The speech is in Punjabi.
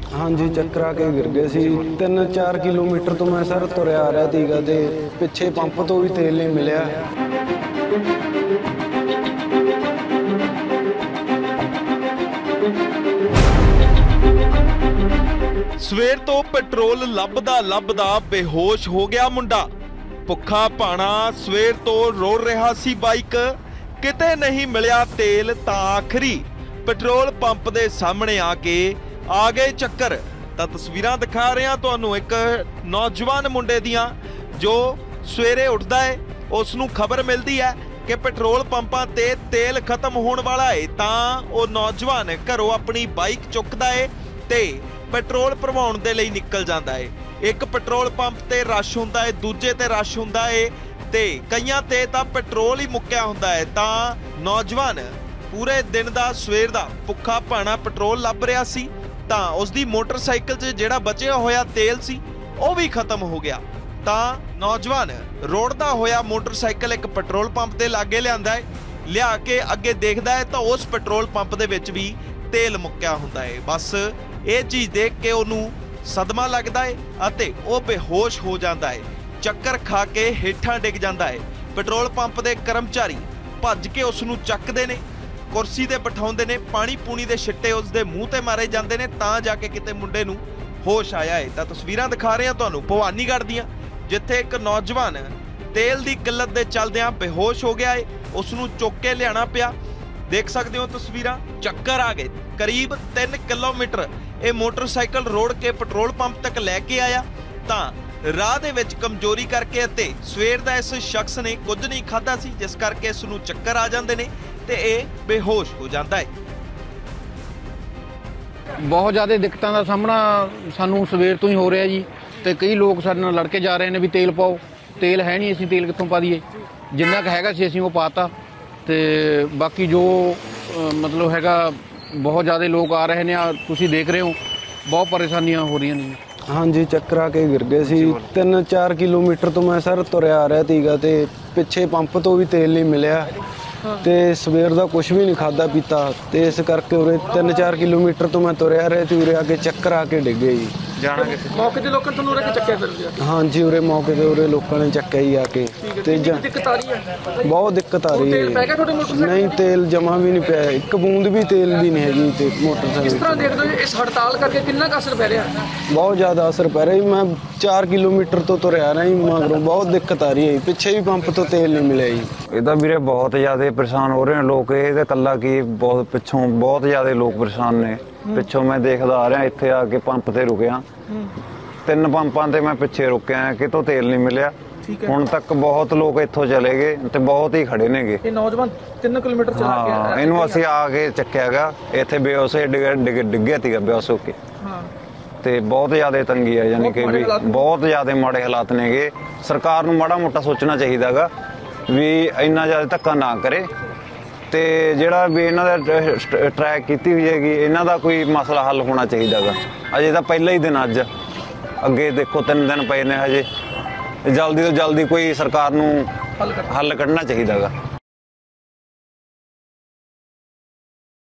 हाँ जी, चक्करा के गिर गए सी। 3-4 किलोमीटर तो मैं सर तुरया आ रहा थीगा ते पिछे पंप तो भी तेल नहीं मिलिया। ਸਵੇਰ ਤੋਂ ਪੈਟਰੋਲ ਲੱਭਦਾ ਬੇਹੋਸ਼ ਹੋ ਗਿਆ ਮੁੰਡਾ। ਭੁੱਖਾ ਭਾਣਾ ਸਵੇਰ ਤੋਂ ਰੋੜ ਰਿਹਾ ਸੀ ਬਾਈਕ, ਕਿਤੇ ਨਹੀਂ ਮਿਲਿਆ ਤੇਲ ਤਾਂ ਆਖਰੀ ਪੈਟਰੋਲ ਪੰਪ ਦੇ ਸਾਹਮਣੇ ਆ ਗਏ ਚੱਕਰ। ਤਾਂ ਤਸਵੀਰਾਂ ਦਿਖਾ ਰਿਹਾ ਤੁਹਾਨੂੰ ਇੱਕ ਨੌਜਵਾਨ ਮੁੰਡੇ ਦੀਆਂ, ਜੋ ਸਵੇਰੇ ਉੱਠਦਾ ਹੈ, ਉਸ ਨੂੰ ਖਬਰ ਮਿਲਦੀ ਹੈ ਕਿ ਪੈਟਰੋਲ ਪੰਪਾਂ ਤੇ ਤੇਲ ਖਤਮ ਹੋਣ ਵਾਲਾ ਹੈ। ਤਾਂ ਉਹ ਨੌਜਵਾਨ ਘਰੋਂ ਆਪਣੀ ਬਾਈਕ ਚੁੱਕਦਾ ਹੈ ਤੇ ਪੈਟਰੋਲ ਭਰਵਾਉਣ ਦੇ ਲਈ ਨਿਕਲ ਜਾਂਦਾ ਹੈ। ਇੱਕ ਪੈਟਰੋਲ ਪੰਪ ਤੇ ਰਸ਼ ਹੁੰਦਾ ਹੈ, ਦੂਜੇ ਤੇ ਰਸ਼ ਹੁੰਦਾ ਹੈ ਤੇ ਕਈਆਂ ਤੇ ਤਾਂ ਪੈਟਰੋਲ ਹੀ ਮੁੱਕਿਆ ਹੁੰਦਾ ਹੈ। ਤਾਂ ਨੌਜਵਾਨ ਪੂਰੇ ਦਿਨ ਦਾ ਸਵੇਰ ਦਾ ਭੁੱਖਾ ਭਾਣਾ ਪੈਟਰੋਲ ਲੱਭ ਰਿਹਾ ਸੀ ਤਾਂ ਉਸ ਦੀ ਮੋਟਰਸਾਈਕਲ 'ਚ ਜਿਹੜਾ ਬਚਿਆ ਹੋਇਆ ਤੇਲ ਸੀ ਉਹ ਵੀ ਖਤਮ ਹੋ ਗਿਆ। ਤਾਂ ਨੌਜਵਾਨ ਰੋੜਦਾ ਹੋਇਆ ਮੋਟਰਸਾਈਕਲ ਇੱਕ ਪੈਟਰੋਲ ਪੰਪ ਦੇ ਲਾਗੇ ਲਿਆਂਦਾ ਹੈ, ਲਿਆ ਕੇ ਅੱਗੇ ਦੇਖਦਾ ਹੈ ਤਾਂ ਉਸ ਪੈਟਰੋਲ ਪੰਪ ਦੇ ਵਿੱਚ ਵੀ ਤੇਲ ਮੁੱਕਿਆ ਹੁੰਦਾ ਹੈ। ਬਸ ਇਹ ਚੀਜ਼ ਦੇਖ ਕੇ ਉਹਨੂੰ ਸਦਮਾ ਲੱਗਦਾ ਹੈ ਅਤੇ ਉਹ ਬੇਹੋਸ਼ ਹੋ ਜਾਂਦਾ ਹੈ, ਚੱਕਰ ਖਾ ਕੇ ਹੇਠਾਂ ਡਿੱਗ ਜਾਂਦਾ ਹੈ। ਪੈਟਰੋਲ ਪੰਪ ਦੇ ਕਰਮਚਾਰੀ ਭੱਜ ਕੇ ਉਸ ਨੂੰ ਚੱਕਦੇ ਨੇ, ਕੁਰਸੀ ਤੇ ਬਿਠਾਉਂਦੇ ਨੇ, ਪਾਣੀ ਪੂਣੀ ਦੇ ਛਿੱਟੇ ਉਸ ਦੇ ਮੂੰਹ ਤੇ ਮਾਰੇ ਜਾਂਦੇ ਨੇ, ਤਾਂ ਜਾ ਕੇ ਕਿਤੇ ਮੁੰਡੇ ਨੂੰ ਹੋਸ਼ ਆਇਆ ਹੈ। ਤਾਂ ਤਸਵੀਰਾਂ ਦਿਖਾ ਰਹੇ ਹਾਂ ਤੁਹਾਨੂੰ ਭਵਾਨੀਗੜ੍ਹ ਦੀਆਂ, ਜਿੱਥੇ ਇੱਕ ਨੌਜਵਾਨ ਤੇਲ ਦੀ ਕਿੱਲਤ ਦੇ ਚੱਲਦਿਆਂ ਬੇਹੋਸ਼ ਹੋ ਗਿਆ ਹੈ, ਉਸ ਨੂੰ ਚੁੱਕ ਕੇ ਲਿਆਣਾ ਪਿਆ। ਦੇਖ ਸਕਦੇ ਹੋ ਤਸਵੀਰਾਂ, ਚੱਕਰ ਆ ਗਏ। ਕਰੀਬ 3 ਕਿਲੋਮੀਟਰ ਇਹ ਮੋਟਰਸਾਈਕਲ ਰੋੜ ਕੇ ਪੈਟਰੋਲ ਪੰਪ ਤੱਕ ਲੈ ਕੇ ਆਇਆ ਤਾਂ ਰਾਹ ਦੇ ਵਿੱਚ ਕਮਜ਼ੋਰੀ ਕਰਕੇ ਅਤੇ ਸਵੇਰ ਦਾ ਇਸ ਸ਼ਖਸ ਨੇ ਕੁਝ ਨਹੀਂ ਖਾਧਾ ਸੀ, ਜਿਸ ਕਰਕੇ ਇਸ ਨੂੰ ਚੱਕਰ ਆ ਜਾਂਦੇ ਨੇ ਤੇ ਇਹ ਬੇਹੋਸ਼ ਹੋ ਜਾਂਦਾ ਹੈ। ਬਹੁਤ ਜ਼ਿਆਦਾ ਦਿੱਕਤਾਂ ਦਾ ਸਾਹਮਣਾ ਸਾਨੂੰ ਸਵੇਰ ਤੋਂ ਹੀ ਹੋ ਰਿਹਾ ਜੀ। ਤੇ ਕਈ ਲੋਕ ਸਾਡੇ ਨਾਲ ਲੜ ਕੇ ਜਾ ਰਹੇ ਨੇ ਵੀ ਤੇਲ ਪਾਓ, ਤੇਲ ਹੈ ਨਹੀਂ, ਅਸੀਂ ਤੇਲ ਕਿੱਥੋਂ ਪਾ ਦਈਏ। ਜਿੰਨਾ ਕੁ ਹੈਗਾ ਸੀ ਅਸੀਂ ਉਹ ਪਾਤਾ ਤੇ ਬਾਕੀ ਜੋ ਮਤਲਬ ਹੈਗਾ ਬਹੁਤ ਜ਼ਿਆਦਾ ਲੋਕ ਆ ਰਹੇ ਨੇ, ਤੁਸੀਂ ਦੇਖ ਰਹੇ ਹੋ ਬਹੁਤ ਪਰੇਸ਼ਾਨੀਆਂ ਹੋ ਰਹੀਆਂ ਨੇ। हाँ जी, चक्करा के गिर गए सी। 3-4 किलोमीटर तो मैं सर तुरया आ रहा थीगा ते पिछे पंप तो भी तेल नहीं मिलिया ते सवेर दा कुछ भी नहीं खादा पीता ते इस करके उरे 3-4 किलोमीटर तो मैं तुरया रहा थी, उरे आके चक्कर आके डिग गए जी। ਜਾਣਾ ਕਿੱਥੇ? ਮੌਕੇ ਤੇ ਲੋਕਾਂ ਤੁਹਾਨੂੰ ਉਰੇ ਕੇ ਚੱਕਿਆ ਫਿਰ ਗਿਆ? हाँ जी, उरे मौके ते उरे लोगों ने चक्या ही आके ते ਦਿੱਕਤ ਆ ਰਹੀ ਹੈ? बहुत दिक्कत आ रही ਤੇਲ ਪੈ ਗਿਆ ਤੁਹਾਡੇ है। ਮੋਟਰਸਾਈਕਲ? नहीं, तेल जमा भी नहीं पाया, एक बूंद भी तेल दी नहीं हैगी ते ਕਿਸ मोटरसाइकिल। ਤਰ੍ਹਾਂ ਦੇਖਦੇ ਹੋ ਇਸ ਹੜਤਾਲ ਕਰਕੇ ਕਿੰਨਾ ਕੁ ਅਸਰ ਪੈ ਰਿਹਾ? बहुत ज़्यादा असर पै रहा है। मैं 4 किलोमीटर तो तुरया रहा ही, मगरों बहुत दिक्कत आ रही है। पीछे भी पंप तो तेल नहीं मिले जी। ਇਹਦਾ ਵੀਰੇ ਬਹੁਤ ਜ਼ਿਆਦਾ ਪਰੇਸ਼ਾਨ ਹੋ ਰਹੇ ਨੇ ਲੋਕ। ਇਹ ਤਾਂ ਇਕੱਲਾ ਕੀ ਬਹੁਤ ਪਿੱਛੋਂ ਬਹੁਤ ਜ਼ਿਆਦਾ ਲੋਕ ਪਰੇਸ਼ਾਨ ਨੇ। ਪਿੱਛੋਂ ਮੈਂ ਦੇਖਦਾ ਆ ਰਿਹਾ, ਇੱਥੇ ਆ ਕੇ ਪੰਪ ਤੇ ਰੁਕਿਆ, 3 ਪੰਪਾਂ ਤੇ ਮੈਂ ਪਿੱਛੇ ਰੁਕਿਆ, ਕਿਤੋਂ ਤੇਲ ਨਹੀਂ ਮਿਲਿਆ। ਹੁਣ ਤੱਕ ਬਹੁਤ ਲੋਕ ਇੱਥੋਂ ਚਲੇ ਗਏ ਤੇ ਬਹੁਤ ਹੀ ਖੜੇ ਨੇਗੇ। ਇਹ ਨੌਜਵਾਨ 3 ਕਿਲੋਮੀਟਰ ਚਲਾ ਕੇ ਹਾਂ, ਇਹਨੂੰ ਅਸੀਂ ਆ ਕੇ ਚੱਕਿਆ ਗਾ, ਇੱਥੇ ਬੇਹੋਸ਼ ਡਿੱਗਿਆ ਸੀਗਾ ਬੇਹੋਸ਼ ਹੋ ਕੇ। ਤੇ ਬਹੁਤ ਜ਼ਿਆਦਾ ਤੰਗੀ ਹੈ, ਯਾਨੀ ਕਿ ਵੀ ਬਹੁਤ ਜ਼ਿਆਦਾ ਮਾੜੇ ਹਾਲਾਤ ਨੇਗੇ। ਸਰਕਾਰ ਨੂੰ ਮਾੜਾ ਮੋਟਾ ਸੋਚਣਾ ਚਾਹੀਦਾ ਗਾ ਵੀ ਇੰਨਾ ਜ਼ਿਆਦਾ ਧੱਕਾ ਨਾ ਕਰੇ ਤੇ ਜਿਹੜਾ ਵੀ ਇਹਨਾਂ ਦਾ ਟਰੈਕ ਕੀਤੀ ਹੋਈ ਹੈਗੀ, ਇਹਨਾਂ ਦਾ ਕੋਈ ਮਸਲਾ ਹੱਲ ਹੋਣਾ ਚਾਹੀਦਾ ਗਾ। ਅਜੇ ਤਾਂ ਪਹਿਲਾ ਹੀ ਦਿਨ, ਅੱਜ ਅੱਗੇ ਦੇਖੋ 3 ਦਿਨ ਪਏ ਨੇ ਹਜੇ। ਜਲਦੀ ਤੋਂ ਜਲਦੀ ਕੋਈ ਸਰਕਾਰ ਨੂੰ ਹੱਲ ਕੱਢਣਾ ਚਾਹੀਦਾ ਗਾ।